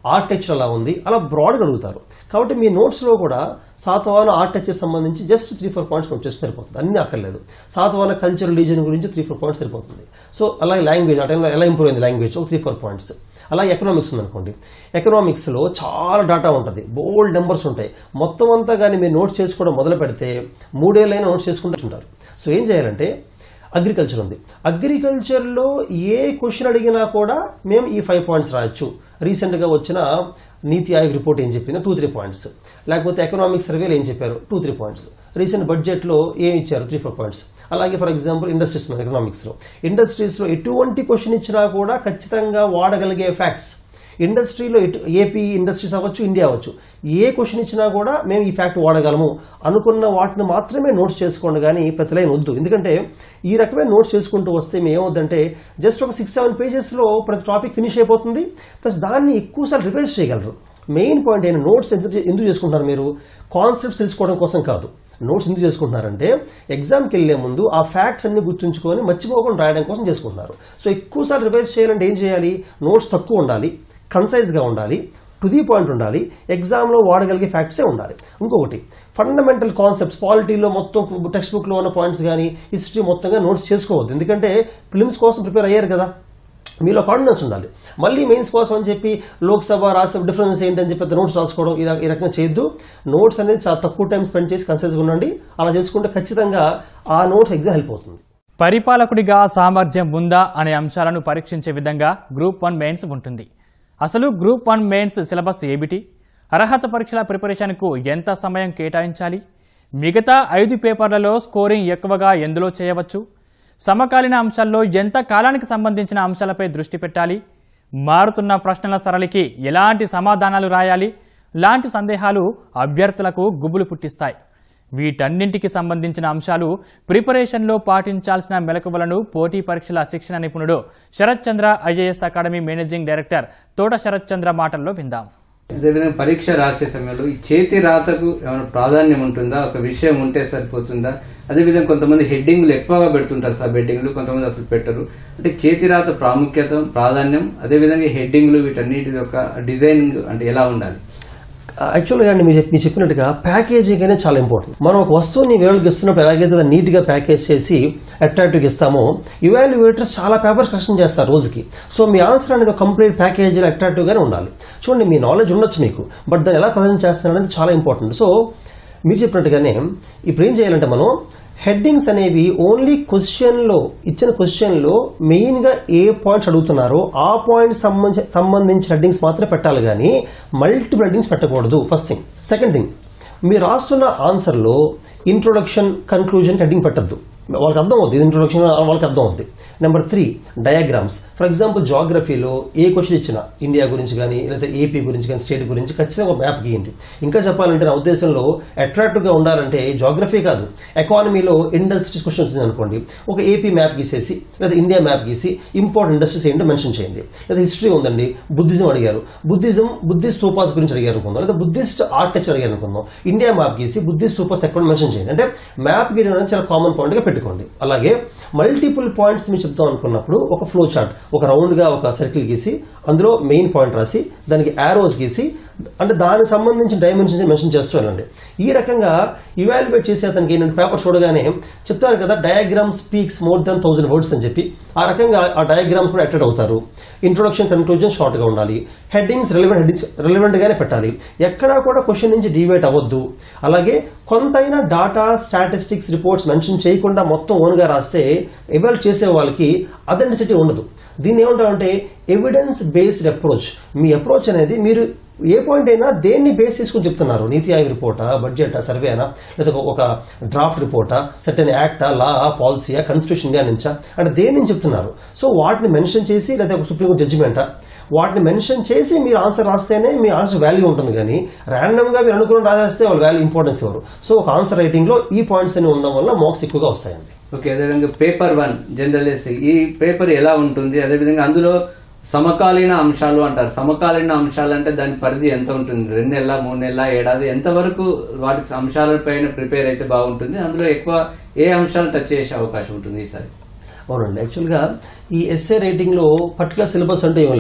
Speaker 3: ఆర్కిటెక్చర్ అలా ఉంది, అలా బ్రాడ్గా అడుగుతారు. కాబట్టి మీ నోట్స్లో కూడా శాతవాహన ఆర్కిటెక్చర్ సంబంధించి just three four points note చేస్తే సరిపోతుంది, అన్నీ అక్కర్లేదు. శాతవాహన కల్చర్ రిలీజన్ గురించి త్రీ ఫోర్ పాయింట్స్ సరిపోతుంది. సో అలాగే లాంగ్వేజ్ అంటే ఎలా ఇంప్రూవ్ అయింది లాంగ్వేజ్ ఒక త్రీ ఫోర్ పాయింట్స్. అలాగే ఎకనామిక్స్ ఉందనుకోండి, ఎకనామిక్స్లో చాలా డేటా ఉంటుంది, బోల్డ్ నెంబర్స్ ఉంటాయి. మొత్తం అంతా కానీ మీరు నోట్స్ చేసుకోవడం మొదలు పెడితే మూడేళ్ళైనా నోట్స్ చేసుకుంటూ ఉంటారు. సో ఏం చేయాలంటే అగ్రికల్చర్ ఉంది, అగ్రికల్చర్లో ఏ క్వశ్చన్ అడిగినా కూడా మేము ఈ ఫైవ్ పాయింట్స్ రాయొచ్చు. రీసెంట్గా వచ్చిన నీతి ఆయోగ్ రిపోర్ట్ ఏం చెప్పిందో టూ త్రీ పాయింట్స్, లేకపోతే ఎకనామిక్ సర్వేలు ఏం చెప్పారు టూ త్రీ పాయింట్స్, రీసెంట్ బడ్జెట్లో ఏమి ఇచ్చారు త్రీ ఫోర్ పాయింట్స్. అలాగే ఫర్ ఎగ్జాంపుల్ ఇండస్ట్రీస్ ఉన్నాయి, ఎకనామిక్స్లో ఇండస్ట్రీస్లో ఎటువంటి క్వశ్చన్ ఇచ్చినా కూడా ఖచ్చితంగా వాడగలిగే ఫ్యాక్ట్స్. ఇండస్ట్రీలో ఏపీ ఇండస్ట్రీస్ అవ్వచ్చు, ఇండియా అవ్వచ్చు, ఏ క్వశ్చన్ ఇచ్చినా కూడా మేము ఈ ఫ్యాక్ట్ వాడగలము అనుకున్న వాటిని మాత్రమే నోట్స్ చేసుకోండి, కానీ ప్రతి లైన్ వద్దు. ఎందుకంటే ఈ రకమైన నోట్స్ చేసుకుంటూ వస్తే మేము ఏమవుద్దంటే జస్ట్ ఒక సిక్స్ సెవెన్ పేజెస్లో ప్రతి టాపిక్ ఫినిష్ అయిపోతుంది, ప్లస్ దాన్ని ఎక్కువసార్లు రివైజ్ చేయగలరు. మెయిన్ పాయింట్ అయిన నోట్స్ ఎందుకు ఎందుకు చేసుకుంటున్నారు మీరు? కాన్సెప్ట్స్ తెలుసుకోవడం కోసం కాదు. నోట్స్ ఎందుకు చేసుకుంటున్నారంటే ఎగ్జామ్కి వెళ్లే ముందు ఆ ఫ్యాక్ట్స్ అన్ని గుర్తుంచుకొని మర్చిపోకుండా రాయడం కోసం చేసుకుంటున్నారు. సో ఎక్కువసార్లు రివైజ్ చేయాలంటే ఏం చేయాలి? నోట్స్ తక్కువ ఉండాలి, కన్సైజ్గా ఉండాలి, టు ది పాయింట్ ఉండాలి, ఎగ్జామ్లో వాడగలిగే ఫ్యాక్ట్సే ఉండాలి. ఇంకొకటి ఫండమెంటల్ కాన్సెప్ట్స్, పాలిటీలో మొత్తం టెక్స్ట్ బుక్లో ఉన్న పాయింట్స్ కానీ హిస్టరీ మొత్తంగా నోట్స్ చేసుకోవద్దు. ఎందుకంటే ఫిలిమ్స్ కోసం ప్రిపేర్ అయ్యారు కదా, మీలో కాన్ఫిడెన్స్ ఉండాలి. మళ్ళీ మెయిన్స్ కోసం అని చెప్పి లోక్సభ రాజ్యసభ డిఫరెన్స్ ఏంటని చెప్పి పెద్ద నోట్స్ రాసుకోవడం ఈ రకంగా చేయొద్దు. నోట్స్ అనేది చాలా తక్కువ టైం స్పెండ్ చేసి కన్సైజ్గా ఉండండి. అలా చేసుకుంటే ఖచ్చితంగా ఆ నోట్స్ ఎగ్జామ్ హెల్ప్ అవుతుంది.
Speaker 1: పరిపాలకుడిగా సామర్థ్యం ఉందా అనే అంశాలను పరీక్షించే విధంగా గ్రూప్ వన్ మెయిన్స్ ఉంటుంది. అసలు గ్రూప్ వన్ మెయిన్స్ సిలబస్ ఏమిటి? అర్హత పరీక్షల ప్రిపరేషన్కు ఎంత సమయం కేటాయించాలి? మిగతా ఐదు పేపర్లలో స్కోరింగ్ ఎక్కువగా ఎందులో చేయవచ్చు? సమకాలీన అంశాల్లో ఎంత కాలానికి సంబంధించిన అంశాలపై దృష్టి పెట్టాలి? మారుతున్న ప్రశ్నల సరళికి ఎలాంటి సమాధానాలు రాయాలి? లాంటి సందేహాలు అభ్యర్థులకు గుబులు పుట్టిస్తాయి. వీటన్నింటికి సంబంధించిన అంశాలు ప్రిపరేషన్లో పాటించాల్సిన మెలకువలను పోటీ పరీక్షల శిక్షణ నిపుణుడు Sarath Chandra IAS academy managing director Thota Sarath చంద్ర మాటల్లో విందాం.
Speaker 2: అదేవిధంగా పరీక్ష రాసే సమయంలో ఈ చేతి రాతకు ఏమైనా ప్రాధాన్యం ఉంటుందా? ఒక విషయం ఉంటే సరిపోతుందా? అదేవిధంగా కొంతమంది హెడ్డింగ్లు ఎక్కువగా పెడుతుంటారు, సబ్ హెడ్డింగ్లు, కొంతమంది అసలు పెట్టరు. అంటే చేతి రాత ప్రాముఖ్యత, ప్రాధాన్యం, అదేవిధంగా హెడ్డింగ్లు వీటన్నిటి యొక్క డిజైనింగ్ అంటే ఎలా ఉండాలి?
Speaker 3: యాక్చువల్గా అండి మీరు మీరు చెప్పినట్టుగా ప్యాకేజింగ్ అనేది చాలా ఇంపార్టెంట్. మనం ఒక వస్తువుని వేరేకి ఇస్తున్నప్పుడు ఎలాగైతే నీట్గా ప్యాకేజ్ చేసి అట్రాక్టివ్గా ఇస్తామో, ఇవాల్యుయేటర్స్ చాలా పేపర్స్ కరెక్షన్ చేస్తారు రోజుకి. సో మీ ఆన్సర్ అనేది కంప్లీట్ ప్యాకేజ్ అట్రాక్టివ్గానే ఉండాలి. చూడండి, మీ నాలెడ్జ్ ఉండొచ్చు మీకు, బట్ దాన్ని ఎలా ప్రజెంట్ చేస్తున్నారు అనేది చాలా ఇంపార్టెంట్. సో మీరు చెప్పినట్టుగానే ఇప్పుడు ఏం చేయాలంటే మనం హెడ్డింగ్స్ అనేవి ఓన్లీ క్వశ్చన్లో ఇచ్చిన క్వశ్చన్లో మెయిన్గా ఏ పాయింట్స్ అడుగుతున్నారో ఆ పాయింట్ సంబంధించి సంబంధించిన హెడ్డింగ్స్ మాత్రమే పెట్టాలి, కానీ మల్టిపుల్ హెడ్డింగ్స్ పెట్టకూడదు. First thing. సెకండ్ థింగ్, మీరు రాస్తున్న ఆన్సర్లో ఇంట్రొడక్షన్, కన్క్లూజన్ హెడ్డింగ్ పెట్టద్దు. వాళ్ళకి అర్థం అవుతుంది, ఇది ఇంట్రొడక్షన్ వాళ్ళకి అర్థం అవుతుంది. Number three, diagrams. For example జాగ్రఫీలో ఏ క్వశ్చన్ ఇచ్చినా ఇండియా గురించి కానీ లేదా ఏపీ గురించి కానీ స్టేట్ గురించి ఖచ్చితంగా ఒక మ్యాప్ గీయండి. ఇంకా చెప్పాలంటే నా ఉద్దేశంలో అట్రాక్టివ్గా ఉండాలంటే జాగ్రఫీ కాదు, ఎకానమీలో ఇండస్ట్రీస్ క్వశ్చన్ వచ్చింది అనుకోండి, ఒక ఏపీ మ్యాప్ గీసేసి లేదా ఇండియా మ్యాప్ గీసి ఇంపార్టెంట్ ఇండస్ట్రీస్ ఏంటో మెన్షన్ చేయండి. లేదా హిస్టరీ ఉందండి, బుద్ధిజం అడిగారు, బుద్ధిజం బుద్ధిస్ట్ స్తూపాస్ గురించి అడిగారు అనుకుందాం, లేదా బుద్ధిస్ట్ ఆర్కిటెక్చర్ అడిగారు అనుకుందాం, ఇండియా మ్యాప్ గీసి బుద్ధిస్ట్ స్తూపాస్ ఎక్కడ మెన్షన్ చేయండి. అంటే మ్యాప్ గీయడం అనేది చాలా కామన్ పాయింట్గా పెట్టుకోండి. అలాగే మల్టిపుల్ పాయింట్స్ మీరు చెప్తాం అనుకున్నప్పుడు ఒక ఫ్లో చార్ట్, ఒక రౌండ్గా ఒక సర్కిల్ గీసి అందులో మెయిన్ పాయింట్ రాసి దానికి యారోస్ గీసి అంటే దానికి సంబంధించిన డైమెన్షన్స్ మెన్షన్ చేస్తూ వెళ్ళండి. ఈ రకంగా ఇవాల్యుయేట్ చేసి అతనికి ఏంటంటే పేపర్ చూడగానే చెప్తారు కదా, diagram speaks more than thousand words అని చెప్పి, ఆ రకంగా ఆ డయాగ్రామ్స్ కూడా అట్రాక్ట్ అవుతారు. ఇంట్రొడక్షన్, కన్క్లూజన్ షార్ట్గా ఉండాలి. హెడ్డింగ్స్ రిలవెంట్ హెడ్డింగ్స్ రిలవెంట్గానే పెట్టాలి. ఎక్కడా కూడా క్వశ్చన్ నుంచి డీవేట్ అవ్వద్దు. అలాగే కొంతైనా డాటా, స్టాటిస్టిక్స్, రిపోర్ట్స్ మెన్షన్ చేయకుండా మొత్తం ఓన్గా రాస్తే ఎవాల్యుయేట్ చేసే వాళ్ళకి అథెంటిసిటీ ఉండదు. దీన్ని ఏమంటారంటే ఎవిడెన్స్ బేస్డ్ అప్రోచ్. మీ అప్రోచ్ అనేది మీరు ఏ పాయింట్ అయినా దేన్ని బేస్ చేసుకుని చెప్తున్నారు, నీతి ఆయోగ్ రిపోర్టా, బడ్జెటా, సర్వేనా, లేదా ఒక డ్రాఫ్ట్ రిపోర్టా, సర్టెన్ యాక్టా, లా, పాలసీయా, కాన్స్టిట్యూషన్ ఇండియా నుంచా, అంటే దేని నుంచి చెప్తున్నారు. సో వాటిని మెన్షన్ చేసి లేదా ఒక సుప్రీంకోర్టు జడ్జిమెంటా, వాటిని మెన్షన్ చేసి మీరు ఆన్సర్ రాస్తేనే మీ ఆన్సర్ వాల్యూ ఉంటుంది, కానీ ర్యాండమ్గా మీరు అనుకుని రాసేస్తే వాళ్ళు వాల్యూ ఇంపార్టెన్స్ ఇవ్వరు. సో ఒక ఆన్సర్ రైటింగ్లో ఈ పాయింట్స్ అన్ని ఉండడం వల్ల మార్క్స్ ఎక్కువగా వస్తాయండి.
Speaker 2: ఓకే, అదేవిధంగా పేపర్ వన్ జనరల్ ఎస్సీ, ఈ పేపర్ ఎలా ఉంటుంది? అదేవిధంగా అందులో సమకాలీన అంశాలు అంటారు. సమకాలీన అంశాలు అంటే దాని పరిధి ఎంత ఉంటుంది? రెండు నెలల, మూడు నెలల, ఏడాది, ఎంతవరకు వాటి అంశాలపైన ప్రిపేర్ అయితే బాగుంటుంది? అందులో ఎక్కువ ఏ అంశాలు టచ్ చేసే అవకాశం ఉంటుంది ఈసారి?
Speaker 3: అవునండి, యాక్చువల్గా ఈ ఎస్ఏ రైటింగ్లో పర్టికులర్ సిలబస్ అంటే ఏమీ లేదు.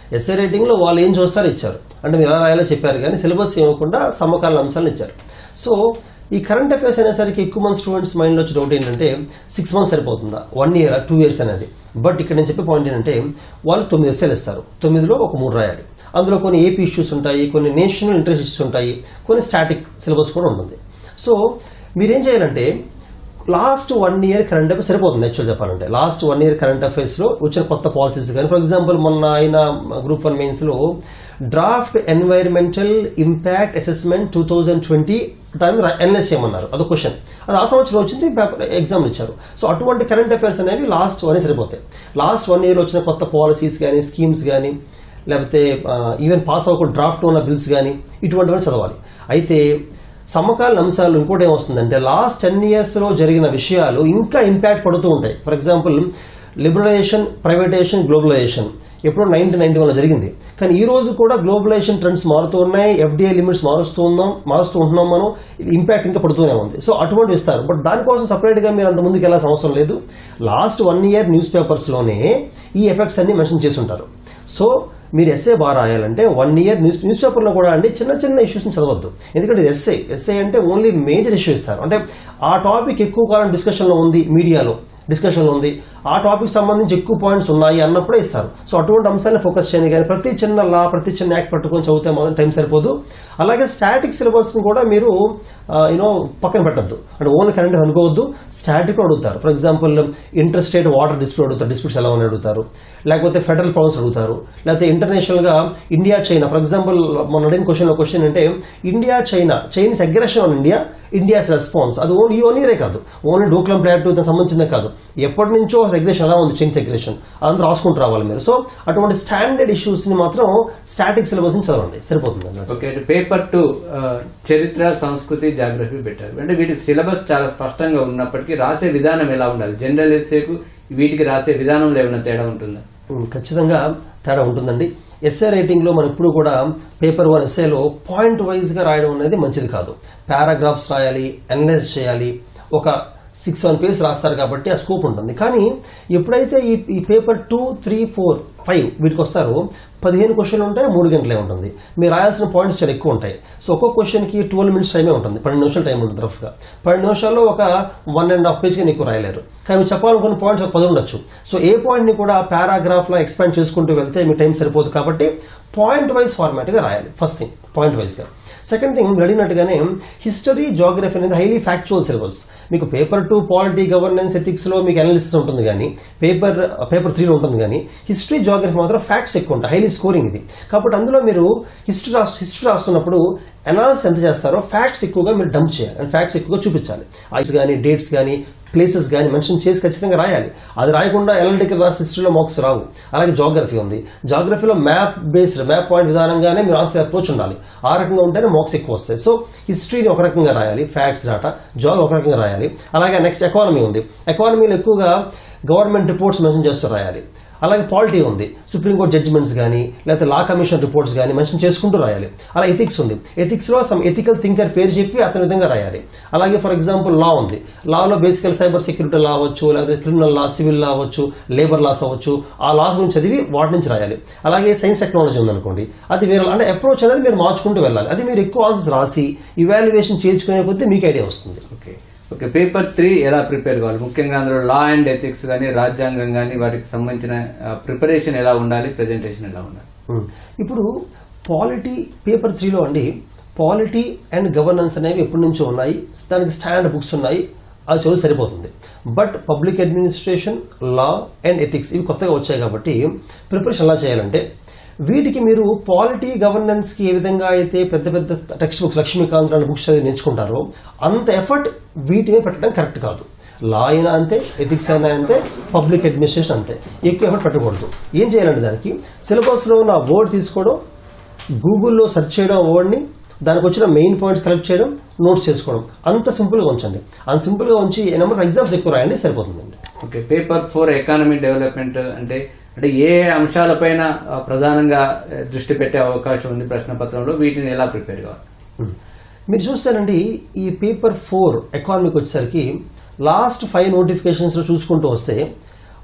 Speaker 3: ఎస్ఏ రైటింగ్ లో వాళ్ళు ఏం చూస్తారో ఇచ్చారు, అంటే మీరు ఎలా రాయాలో చెప్పారు, కానీ సిలబస్ ఇవ్వకుండా సమకాలీన అంశాలను ఇచ్చారు. సో ఈ కరెంట్ అఫైర్స్ అనేసరికి ఎక్కువ మంది స్టూడెంట్స్ మైండ్లో వచ్చే డౌట్ ఏంటంటే సిక్స్ మంత్స్ సరిపోతుందా, వన్ ఇయర్ టూ ఇయర్స్ అనేది. బట్ ఇక్కడ నేను చెప్పే పాయింట్ ఏంటంటే వాళ్ళు తొమ్మిది ఎస్ఏలు ఇస్తారు, తొమ్మిదిలో ఒక మూడు రాయాలి. అందులో కొన్ని ఏపీ ఇష్యూస్ ఉంటాయి, కొన్ని నేషనల్ ఇంట్రెస్ట్ ఇష్యూస్ ఉంటాయి, కొన్ని స్టాటిక్ సిలబస్ కూడా ఉంటుంది. సో మీరేం చేయాలంటే last one year current affairs సరిపోతుంది. యాక్చువల్ చెప్పాలంటే last one year current affairs లో వచ్చిన కొత్త పాలసీస్ కానీ, ఫర్ ఎగ్జాంపుల్ మొన్న అయిన గ్రూప్ వన్ మెయిన్స్ లో draft environmental impact assessment two thousand twenty దాన్ని ఎన్ఎస్ చేయమన్నారు, అదొక క్వశ్చన్. అది ఆ సంవత్సరం వచ్చింది, ఎగ్జామ్ ఇచ్చారు. సో అటువంటి కరెంట్ అఫైర్స్ అనేవి లాస్ట్ వన్ ఇయర్ సరిపోతాయి. లాస్ట్ వన్ ఇయర్ వచ్చిన కొత్త పాలసీస్ కానీ, స్కీమ్స్ కానీ, లేకపోతే ఈవెన్ పాస్ అవ్వకుండా డ్రాఫ్ట్ ఉన్న బిల్స్ కానీ, ఇటువంటివన్నీ చదవాలి. అయితే సమకాలీన అంశాలు ఇంకోటి ఏమొస్తుందంటే లాస్ట్ టెన్ ఇయర్స్ లో జరిగిన విషయాలు ఇంకా ఇంపాక్ట్ పడుతూ ఉంటాయి. For example liberalisation, privatisation, globalisation ఎప్పుడో నైన్టీన్ నైన్టీ వన్ లో జరిగింది, కానీ ఈ రోజు కూడా గ్లోబలైజేషన్ ట్రెండ్స్ మారుతూ ఉన్నాయి, ఎఫ్డిఐ లిమిట్స్ మారుస్తూ ఉన్నాం మారుస్తూ ఉంటున్నాం మనం, ఇంపాక్ట్ ఇంకా పడుతూనే ఉంది. సో అటువంటి ఇస్తారు. బట్ దానికోసం సపరేట్ గా మీరు అంత ముందుకు వెళ్ళాల్సిన అవసరం లేదు. Last one year newspapers లోనే ఈ ఎఫెక్ట్స్ అన్ని మెన్షన్ చేసి ఉంటారు. సో మీరు ఎస్ఏ బాగా రాయాలంటే వన్ ఇయర్ న్యూస్ న్యూస్ పేపర్లో కూడా అండి చిన్న చిన్న ఇష్యూస్ని చదవద్దు. ఎందుకంటే ఎస్ఏ ఎస్ఏ అంటే ఓన్లీ మేజర్ ఇష్యూ ఇస్తారు. అంటే ఆ టాపిక్ ఎక్కువ కాలం డిస్కషన్లో ఉంది, మీడియాలో డిస్కషన్లో ఉంది, ఆ టాపిక్ సంబంధించి ఎక్కువ పాయింట్స్ ఉన్నాయి అన్నప్పుడే ఇస్తారు. సో అటువంటి అంశాన్ని ఫోకస్ చేయండి, కానీ ప్రతి చిన్న లా ప్రతి చిన్న యాక్ట్ పట్టుకొని చదివితే మాత్రం టైం సరిపోదు. అలాగే స్టాటిక్ సిలబస్ని కూడా మీరు యూనో పక్కన పెట్టద్దు. అంటే ఓన్లీ కరెంట్ అనుకోవద్దు, స్టాటిక్ అడుగుతారు. For example interstate water dispute అడుగుతారు, డిస్ప్యూట్స్ ఎలా ఉన్నాయి అడుగుతారు, లేకపోతే ఫెడరల్ ప్రాబ్లమ్స్ అడుగుతారు, లేకపోతే ఇంటర్నేషనల్ గా ఇండియా చైనా. ఫర్ ఎగ్జాంపుల్ మన అడిగిన క్వశ్చన్ క్వశ్చన్ అంటే India China, Chinese aggression on India, India's response. అది ఓన్లీ వన్ ఇయరే కాదు, ఓన్లీ డోక్లాం ప్లాట్ దానికి సంబంధించిందే కాదు, ఎప్పటి నుంచో అగ్రెషన్ ఎలా ఉంది, చైనీస్ అగ్రెషన్ అదంతా రాసుకుంటూ రావాలి మీరు. సో అటువంటి స్టాండర్డ్ ఇష్యూస్ ని మాత్రం స్టాటిక్ సిలబస్ ని చదవండి, సరిపోతుంది.
Speaker 2: ఓకే, పేపర్ టూ చరిత్ర, సంస్కృతి, జాగ్రఫీ పెట్టారు. అంటే వీటికి సిలబస్ చాలా స్పష్టంగా ఉన్నప్పటికీ రాసే విధానం ఎలా ఉండాలి? జనరల్ ఎస్సేకు వీటికి రాసే విధానంలో ఏమైనా తేడా ఉంటుందా?
Speaker 3: ఖచ్చితంగా తేడా ఉంటుందండి. ఎస్ఏ రైటింగ్ లో మనం ఇప్పుడు కూడా పేపర్ వన్ ఎస్ఏలో పాయింట్ వైజ్ గా రాయడం అనేది మంచిది కాదు. పారాగ్రాఫ్స్ రాయాలి, అనలైజ్ చేయాలి, ఒక సిక్స్ సెవెన్ పేజెస్ రాస్తారు కాబట్టి ఆ స్కోప్ ఉంటుంది. కానీ ఎప్పుడైతే ఈ ఈ paper two three four five వీటికి వస్తారో పదిహేను క్వశ్చన్లు ఉంటాయి, మూడు గంటలే ఉంటుంది. మీరు రాయాల్సిన పాయింట్స్ చాలా ఎక్కువ ఉంటాయి. సో ఒక్కొక్క క్వశ్చన్కి ట్వెల్వ్ మినిట్స్ టైమే ఉంటుంది, పన్నెండు నిమిషాలు టైం ఉంటుంది రఫ్గా. పన్నెండు నిమిషాల్లో ఒక వన్ అండ్ హాఫ్ పేజ్కి ఎక్కువ రాయలేరు, కానీ మీరు చెప్పాలనుకున్న పాయింట్స్ ఒక పది ఉండొచ్చు. సో ఏ పాయింట్ని కూడా పారాగ్రాఫ్లో ఎక్స్పాండ్ చేసుకుంటూ వెళ్తే మీకు టైం సరిపోదు. కాబట్టి పాయింట్ వైజ్ ఫార్మాట్గా రాయాలి, ఫస్ట్ థింగ్ పాయింట్ వైజ్గా. సెకండ్ థింగ్ మీరు అడిగినట్టుగానే హిస్టరీ, జాగ్రఫీ అనేది హైలీ ఫ్యాక్చువల్ సిలబస్. మీకు paper two polity, governance, ethics లో మీకు అనాలిసిస్ ఉంటుంది, కానీ పేపర్ పేపర్ త్రీలో ఉంటుంది. కానీ హిస్టరీ, జాగ్రఫీ మాత్రం ఫ్యాక్ట్స్ ఎక్కువ ఉంటాయి, హైలీ స్కోరింగ్ ఇది. కాబట్టి అందులో మీరు హిస్టరీ రాస్తు హిస్టరీ రాస్తున్నప్పుడు అనాలిసిస్ ఎంత చేస్తారో ఫ్యాక్ట్స్ ఎక్కువగా మీరు డంప్ చేయాలి, అండ్ ఫ్యాక్ట్స్ ఎక్కువగా చూపించాలి. ఐస్ కానీ, డేట్స్ కానీ, ప్లేసెస్ కానీ మెన్షన్ చేసి ఖచ్చితంగా రాయాలి. అది రాయకుండా ఎనాలిటికల్ రాసి హిస్టరీలో మార్క్స్ రావు. అలాగే జాగ్రఫీ ఉంది, జాగ్రఫీలో మ్యాప్ బేస్డ్ మ్యాప్ పాయింట్ విధానంగానే మీరు ఆన్సర్ అప్రోచ్ ఉండాలి. ఆ రకంగా ఉంటేనే మార్క్స్ ఎక్కువ వస్తాయి. సో హిస్టరీని ఒక రకంగా రాయాలి, ఫ్యాక్ట్స్ డాటా, జాగ్ ఒక రకంగా రాయాలి. అలాగే నెక్స్ట్ ఎకానమీ ఉంది, ఎకానమీలో ఎక్కువగా గవర్నమెంట్ రిపోర్ట్స్ మెన్షన్ చేస్తూ రాయాలి. అలాగే పాలిటీ ఉంది, సుప్రీంకోర్టు జడ్జిమెంట్స్ కానీ లేకపోతే లా కమిషన్ రిపోర్ట్స్ కానీ మెన్షన్ చేసుకుంటూ రాయాలి. అలా ఎథిక్స్ ఉంది, ఎథిక్స్ లో సమ్ ఎథికల్ థింకర్ పేరు చెప్పి అతని విధంగా రాయాలి. అలాగే ఫర్ ఎగ్జాంపుల్ లా ఉంది, లాలో బేసికల్ సైబర్ సెక్యూరిటీ లా అవ్వచ్చు, లేకపోతే క్రిమినల్ లా, సివిల్ లా అవ్వచ్చు, లేబర్ లాస్ అవ్వచ్చు, ఆ లాస్ గురించి చదివి వాటి నుంచి రాయాలి. అలాగే సైన్స్ టెక్నాలజీ ఉందనుకోండి, అది వేరే అంటే అప్రోచ్ అనేది మీరు మార్చుకుంటూ వెళ్ళాలి. అది మీరు ఎక్కువ ఆన్సర్స్ రాసి ఇవాల్యుయేషన్ చేయించుకునే కొద్దీ మీకు ఐడియా వస్తుంది.
Speaker 2: ఓకే ఓకే పేపర్ త్రీ ఎలా ప్రిపేర్ కావాలి? ముఖ్యంగా అందులో లా అండ్ ఎథిక్స్ కానీ, రాజ్యాంగం కానీ, వాటికి సంబంధించిన ప్రిపరేషన్ ఎలా ఉండాలి, ప్రెజెంటేషన్ ఎలా ఉండాలి?
Speaker 3: ఇప్పుడు పాలిటీ పేపర్ త్రీలో అండి పాలిటీ అండ్ గవర్నెన్స్ అనేవి ఎప్పటి నుంచో ఉన్నాయి, దానికి స్టాండర్డ్ బుక్స్ ఉన్నాయి, అది చదువు సరిపోతుంది. But public administration, law and ethics ఇవి కొత్తగా వచ్చాయి కాబట్టి ప్రిపరేషన్ ఎలా చేయాలంటే వీటికి మీరు పాలిటీ, గవర్నెన్స్ కి ఏ విధంగా అయితే పెద్ద పెద్ద టెక్స్ట్ బుక్స్ లక్ష్మీకాంత్ లాంటి బుక్స్ చదివి నేర్చుకుంటారో అంత ఎఫర్ట్ వీటిని పెట్టడం కరెక్ట్ కాదు. లా అయినా అంతే, ఎథిక్స్ అయినా అంతే, పబ్లిక్ అడ్మినిస్ట్రేషన్ అంతే, ఎక్కువ ఎఫర్ట్ పెట్టకూడదు. ఏం చేయాలంటే దానికి సిలబస్లో ఉన్న వర్డ్ తీసుకోవడం, గూగుల్లో సెర్చ్ చేయడం వర్డ్ని, దానికి వచ్చిన మెయిన్ పాయింట్స్ కలెక్ట్ చేయడం, నోట్స్ చేసుకోవడం, అంత సింపుల్గా ఉంచండి. అంత సింపుల్గా ఉంచి నెంబర్ ఆఫ్ ఎగ్జామ్స్ ఎక్కువ రాయండి, సరిపోతుందండి.
Speaker 2: Okay paper four economy development అంటే అంటే ఏ అంశాలపైన ప్రధానంగా దృష్టి పెట్టే అవకాశం ఉంది ప్రశ్న పత్రంలో, వీటిని ఎలా ప్రిపేర్ కావాలి?
Speaker 3: మీరు చూస్తారండి ఈ పేపర్ ఫోర్ ఎకానమీకి వచ్చేసరికి లాస్ట్ ఫైవ్ నోటిఫికేషన్స్లో చూసుకుంటూ వస్తే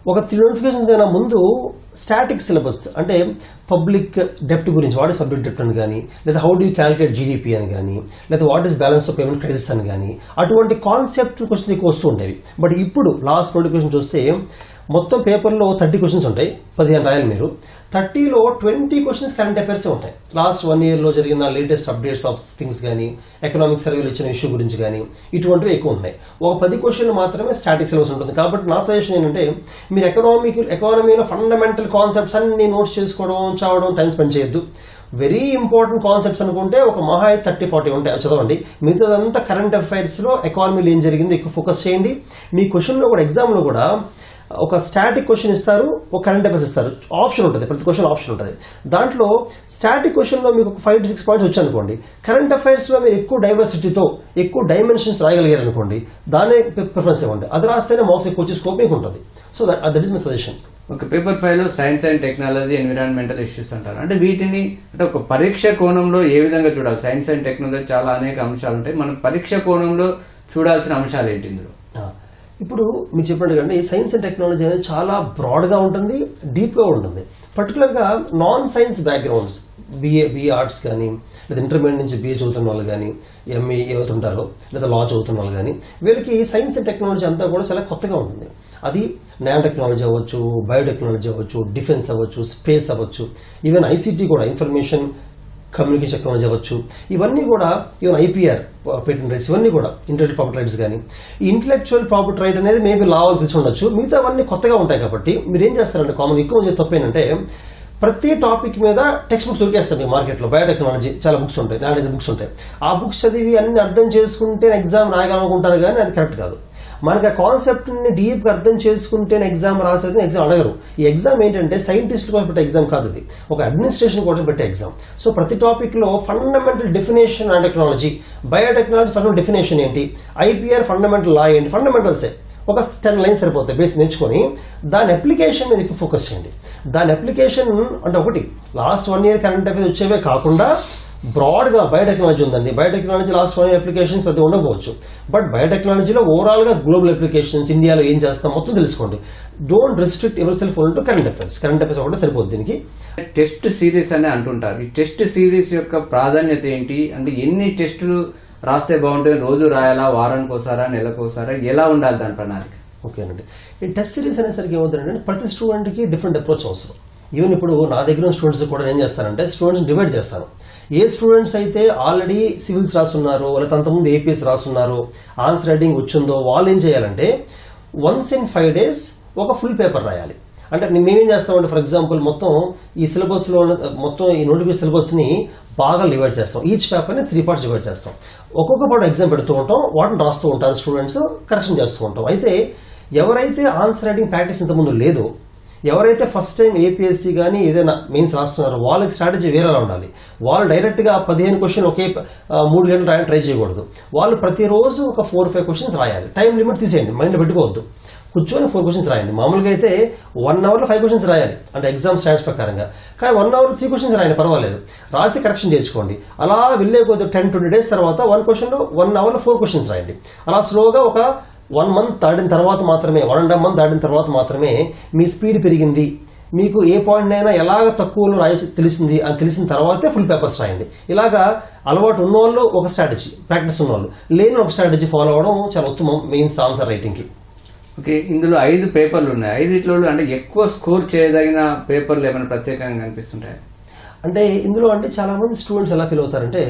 Speaker 3: ఒక త్రీ నోటిఫికేషన్స్ కన్నా ముందు స్టాటిక్ సిలబస్ అంటే పబ్లిక్ డెప్ట్ గురించి, వాట్ ఇస్ పబ్లిక్ డెప్ట్ అని కానీ, లేదా how do you calculate GDP అని కానీ, లేదా what is balance of payment crisis అని కానీ, అటువంటి కాన్సెప్ట్ క్వశ్చన్స్ ఎక్కువ వస్తూ ఉండేవి. బట్ ఇప్పుడు లాస్ట్ నోటిఫికేషన్ చూస్తే మొత్తం పేపర్లో థర్టీ క్వశ్చన్స్ ఉంటాయి, పదిహేను రాయాలి మీరు. థర్టీలో ట్వంటీ క్వశ్చన్స్ కరెంట్ అఫైర్స్ ఉంటాయి. లాస్ట్ వన్ ఇయర్లో జరిగిన లేటెస్ట్ అప్డేట్స్ ఆఫ్ థింగ్స్ కానీ, ఎకనామిక్ సర్వేలు ఇచ్చిన ఇష్యూ గురించి కానీ, ఇటువంటివి ఎక్కువ ఉన్నాయి. ఒక పది క్వశ్చన్లు మాత్రమే స్టాటిక్ సిలబస్ ఉంటుంది. కాబట్టి నా సజెషన్ ఏంటంటే మీరు ఎకనామిక్ ఎకానమీలో ఫండమెంటల్ కాన్సెప్ట్స్ అన్ని నోట్స్ చేసుకోవడం, చదవడం, టైం స్పెండ్ చేయొద్దు. వెరీ ఇంపార్టెంట్ కాన్సెప్ట్స్ అనుకుంటే ఒక మహా థర్టీ ఫార్టీ ఉంటాయి, చదవండి. మిగతాదంతా కరెంట్ అఫైర్స్లో ఎకానమీలో ఏం జరిగింది ఎక్కువ ఫోకస్ చేయండి. మీ క్వశ్చన్లో కూడా, ఎగ్జామ్లో కూడా ఒక స్టాటిక్ క్వశ్చన్ ఇస్తారు, ఒక కరెంట్ అఫైర్స్ ఇస్తారు, ఆప్షన్ ఉంటుంది, ప్రతి క్వశ్చన్ ఆప్షన్ ఉంటుంది. దాంట్లో స్టాటిక్ క్వశ్చన్లో మీకు ఒక ఫైవ్ టు సిక్స్ పాయింట్స్ వచ్చాయనుకోండి, కరెంట్ అఫైర్స్లో మీరు ఎక్కువ డైవర్సిటీతో ఎక్కువ డైమెన్షన్స్ రాయగలిగారు అనుకోండి, దానే ప్రిఫరెన్స్ ఇవ్వండి. అది రాస్తేనే మార్క్స్ ఎక్కువ వచ్చే స్కోప్ మీకు ఉంటుంది. So that is my suggestion.
Speaker 2: ఒక పేపర్ ఫైవ్ లో science and technology, environmental issues అంటారు. అంటే వీటిని అంటే ఒక పరీక్ష కోణంలో ఏ విధంగా చూడాలి? సైన్స్ అండ్ టెక్నాలజీ చాలా అనేక అంశాలు ఉంటాయి, మనం పరీక్ష కోణంలో చూడాల్సిన అంశాలు ఏంటి ఇందులో?
Speaker 3: ఇప్పుడు మీరు చెప్పినట్టుగా సైన్స్ అండ్ టెక్నాలజీ అనేది చాలా బ్రాడ్గా ఉంటుంది, డీప్గా ఉంటుంది. పర్టికులర్గా non science backgrounds, BA BA arts కానీ, లేదా ఇంటర్మీడియట్ నుంచి బిఏ చదువుతున్న వాళ్ళు కానీ, ఎంఏ ఏవైతే ఉంటారో, లేదా లా చదువుతున్న వాళ్ళు కానీ, వీళ్ళకి సైన్స్ అండ్ టెక్నాలజీ అంతా కూడా చాలా కొత్తగా ఉంటుంది. అది నానో టెక్నాలజీ అవ్వచ్చు, బయోటెక్నాలజీ అవ్వచ్చు, డిఫెన్స్ అవ్వచ్చు, స్పేస్ అవ్వచ్చు, ఈవెన్ ఐసీటీ కూడా, ఇన్ఫర్మేషన్ కమ్యూనికేషన్ టెక్నాలజీ అవ్వచ్చు. ఇవన్నీ కూడా ఈవెన్ ఐపీఆర్ పేటెంట్ రైట్స్, ఇవన్నీ కూడా ఇంటెలెక్చువల్ ప్రాపర్టీ రైట్స్ కానీ. ఈ ఇంటెలెక్చువల్ ప్రాపర్టీ రైట్ అనేది మేబీ లా వాళ్ళు తెలిసి ఉండొచ్చు, మిగతా అవన్నీ కొత్తగా ఉంటాయి. కాబట్టి మీరు ఏం చేస్తారంటే కామన్ ఎక్కువ మంది తప్పు ఏంటంటే ప్రతి టాపిక్ మీద టెక్స్ట్ బుక్స్ దొరికేస్తాయి మీకు మార్కెట్లో. బయోటెక్నాలజీ చాలా బుక్స్ ఉంటాయి, నాలెడ్జ్ బుక్స్ ఉంటాయి. ఆ బుక్స్ చదివి అన్ని అర్థం చేసుకుంటే ఎగ్జామ్ రాయగలనుకుంటారు, కానీ అది కరెక్ట్ కాదు. మనకి ఆ కాన్సెప్ట్ని డీప్గా అర్థం చేసుకుంటే ఎగ్జామ్ రాసేది, ఎగ్జామ్ అడగరు. ఈ ఎగ్జామ్ ఏంటంటే సైంటిస్టుల కోసం పెట్టే ఎగ్జామ్ కాదు, ఇది ఒక అడ్మినిస్ట్రేషన్ కోసం పెట్టే ఎగ్జామ్. సో ప్రతి టాపిక్లో fundamental definition and technology, biotechnology fundamental definition ఏంటి, ఐపీఆర్ ఫండమెంటల్ లా ఏంటి, ఫండమెంటల్సే ఒక టెన్ లైన్స్ సరిపోతాయి. బేస్ నేర్చుకొని దాని అప్లికేషన్ మీద ఎక్కువ ఫోకస్ చేయండి. దాని అప్లికేషన్ అంటే ఒకటి last one year current affairs వచ్చేవే కాకుండా బ్రాడ్గా బయోటెక్నాలజీ ఉందండి. Biotechnology last one year applications పెద్ద ఉండకపోవచ్చు, బట్ బయోటెక్నాలజీలో ఓవరాల్గా గ్లోబల్ అప్లికేషన్స్, ఇండియాలో ఏం చేస్తాం మొత్తం తెలుసుకోండి. Don't restrict yourself only to current affairs. Current affairs ఒకటే సరిపోతుంది దీనికి.
Speaker 2: టెస్ట్ సిరీస్ అని అంటుంటారు. ఈ టెస్ట్ సిరీస్ యొక్క ప్రాధాన్యత ఏంటి? అంటే ఎన్ని టెస్టులు రాస్తే బాగుంటుంది? రోజు రాయాలా, వారానికి ఒకసారా, నెలకు ఒకసారా, ఎలా ఉండాలి దాని ప్రణాళిక?
Speaker 3: ఓకేనండి. ఈ టెస్ట్ సిరీస్ అనేసరికి ఏమవుతుందంటే ప్రతి స్టూడెంట్కి డిఫరెంట్ అప్రోచ్ అవసరం. ఈవెన్ ఇప్పుడు నా దగ్గర ఉన్న స్టూడెంట్స్ కూడా ఏం చేస్తానంటే స్టూడెంట్స్ డివైడ్ చేస్తాను. ఏ స్టూడెంట్స్ అయితే ఆల్రెడీ సివిల్స్ రాస్తున్నారో, లేకపోతే అంతకుముందు ఏపీఎస్ రాస్తున్నారో, ఆన్సర్ రైటింగ్ వచ్చిందో, వాళ్ళు ఏం చేయాలంటే వన్స్ ఇన్ ఫైవ్ డేస్ ఒక ఫుల్ పేపర్ రాయాలి. అంటే మేమేం చేస్తామంటే ఫర్ ఎగ్జాంపుల్ మొత్తం ఈ సిలబస్లో మొత్తం ఈ నోటిఫికేషన్ సిలబస్ని బాగా డివైడ్ చేస్తాం. ఈచ్ పేపర్ని త్రీ పార్ట్స్ డివైడ్ చేస్తాం. ఒక్కొక్క పాటు ఎగ్జామ్ పెడుతూ ఉంటాం, వాటిని రాస్తూ ఉంటారు స్టూడెంట్స్, కరెక్షన్ చేస్తూ ఉంటాం. అయితే ఎవరైతే ఆన్సర్ రైటింగ్ ప్రాక్టీస్ ఇంతకుముందు లేదో, ఎవరైతే ఫస్ట్ టైం ఏపీఎస్సీ కానీ ఏదైనా మెయిన్స్ రాస్తున్నారో వాళ్ళకి స్ట్రాటజీ వేరేలా ఉండాలి. వాళ్ళు డైరెక్ట్గా పదిహేను క్వశ్చన్ ఒకే మూడు గంటలు రాయని ట్రై చేయకూడదు. వాళ్ళు ప్రతిరోజు ఒక ఫోర్ ఫైవ్ క్వశ్చన్స్ రాయాలి. టైం లిమిట్ తీసేయండి, మైండ్ పెట్టుకోవద్దు. కూర్చొని ఫోర్ క్వశ్చన్స్ రాయండి. మామూలుగా అయితే వన్ అవర్లో ఫైవ్ క్వశ్చన్స్ రాయాలి అంటే ఎగ్జామ్ స్టాండ్స్ ప్రకారంగా, కానీ వన్ అవర్ త్రీ క్వశ్చన్స్ రాయండి, పర్వాలేదు. రాసి కరెక్షన్ చేసుకోండి. అలా వెళ్ళే కొద్ది టెన్ ట్వంటీ డేస్ తర్వాత వన్ క్వశ్చన్లో వన్ అవర్లో ఫోర్ క్వశ్చన్స్ రాయండి. అలా స్లోగా ఒక వన్ మంత్ దాటిన తర్వాత మాత్రమే, వన్ అండ్ హాఫ్ మంత్ దాటిన తర్వాత మాత్రమే మీ స్పీడ్ పెరిగింది, మీకు ఏ పాయింట్ అయినా ఎలాగ తక్కువలో రాయ తెలిసింది అని తెలిసిన తర్వాతే ఫుల్ పేపర్స్ రాయండి. ఇలాగా అలవాటు ఉన్నవాళ్ళు ఒక స్ట్రాటజీ, ప్రాక్టీస్ ఉన్నవాళ్ళు లేని ఒక స్ట్రాటజీ ఫాలో అవ్వడం చాలా ఉత్తమం మెయిన్స్ ఆన్సర్ రైటింగ్కి.
Speaker 2: ఓకే, ఇందులో ఐదు పేపర్లు ఉన్నాయి. ఐదిట్లో అంటే ఎక్కువ స్కోర్ చేయదగిన పేపర్లు ఏమైనా ప్రత్యేకంగా కనిపిస్తుంటాయి?
Speaker 3: అంటే ఇందులో అంటే చాలా మంది స్టూడెంట్స్ ఎలా ఫీల్ అవుతారంటే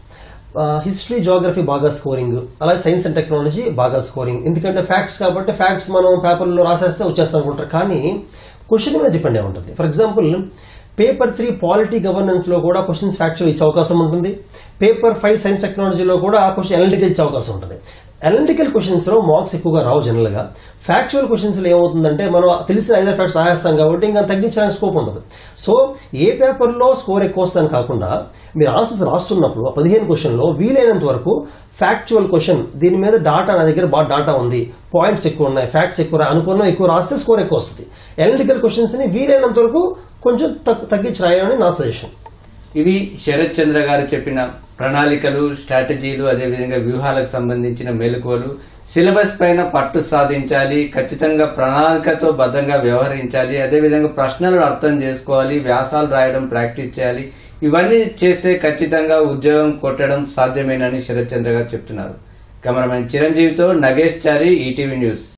Speaker 3: హిస్టరీ, జియోగ్రఫీ బాగా స్కోరింగ్, అలాగే సైన్స్ అండ్ టెక్నాలజీ బాగా స్కోరింగ్. ఎందుకంటే ఫ్యాక్ట్స్ కాబట్టి ఫ్యాక్ట్స్ మనం పేపర్లో రాసేస్తే వచ్చేస్తాం అనుకుంటారు, కానీ క్వశ్చన్ మీద డిపెండ్ అయి ఉంటుంది. For example paper three polity governance లో కూడా క్వశ్చన్స్ ఫ్యాక్చువల్ ఇచ్చే అవకాశం ఉంటుంది. పేపర్ ఫైవ్ సైన్స్ టెక్నాలజీలో కూడా క్వశ్చన్ అనలిటికల్ ఇచ్చే అవకాశం ఉంటుంది. అనలిటికల్ క్వశ్చన్స్ లో మార్క్స్ ఎక్కువగా రావు జనరల్ గా. ఫ్యాక్చువల్ క్వశ్చన్స్ లో ఏమవుతుందంటే మనం తెలిసిన ఐదర్ ఫ్యాక్ట్స్ రాయేస్తాం కాబట్టి ఇంకా తగ్గించడానికి స్కోప్ ఉండదు. సో ఏ పేపర్లో స్కోర్ ఎక్కువ వస్తుందని కాకుండా మీరు ఆన్సర్స్ రాస్తున్నప్పుడు పదిహేను క్వశ్చన్లో వీలైనంత వరకు ఫ్యాక్చువల్ క్వశ్చన్, దీని మీద డాటా నా దగ్గర బాగా డాటా ఉంది, పాయింట్స్ ఎక్కువ ఉన్నాయి, ఫ్యాక్ట్స్ ఎక్కువ అనుకున్నా ఎక్కువ రాస్తే స్కోర్ ఎక్కువ వస్తుంది. అనలిటికల్ క్వశ్చన్స్ ని వీలైనంత వరకు కొంచెం తగ్గించి రాయాలని నా సజెషన్.
Speaker 2: ఇది శరత్ చంద్ర గారు చెప్పిన ప్రణాళికలు, స్ట్రాటజీలు, అదేవిధంగా వ్యూహాలకు సంబంధించిన మెలకువలు, సిలబస్ పైన పట్టు సాధించాలి, ఖచ్చితంగా ప్రణాళికతో బద్ధంగా వ్యవహరించాలి, అదేవిధంగా ప్రశ్నలు అర్థం చేసుకోవాలి, వ్యాసాలు రాయడం ప్రాక్టీస్ చేయాలి. ఇవన్నీ చేస్తే ఖచ్చితంగా ఉద్యోగం కొట్టడం సాధ్యమేనని శరత్ చంద్ర గారు చెప్తున్నారు. కెమెరామెన్ చిరంజీవితో నగేష్ చారి, ఈటీవీ న్యూస్.